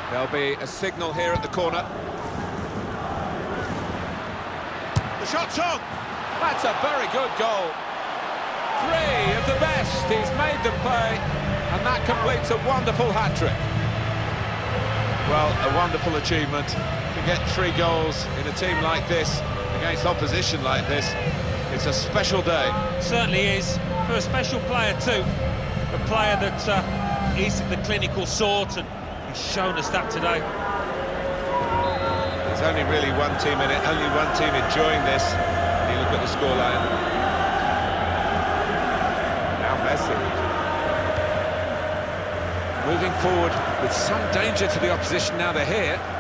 There'll be a signal here at the corner. The shot's on! That's a very good goal. 3 of the best, he's made them pay, and that completes a wonderful hat-trick. Well, a wonderful achievement. To get 3 goals in a team like this, against opposition like this, it's a special day. Certainly is, for a special player too. A player that is of the clinical sort, and he's shown us that today. There's only really one team in it, only one team enjoying this. And you look at the scoreline. Now Messi. Moving forward with some danger to the opposition now they're here.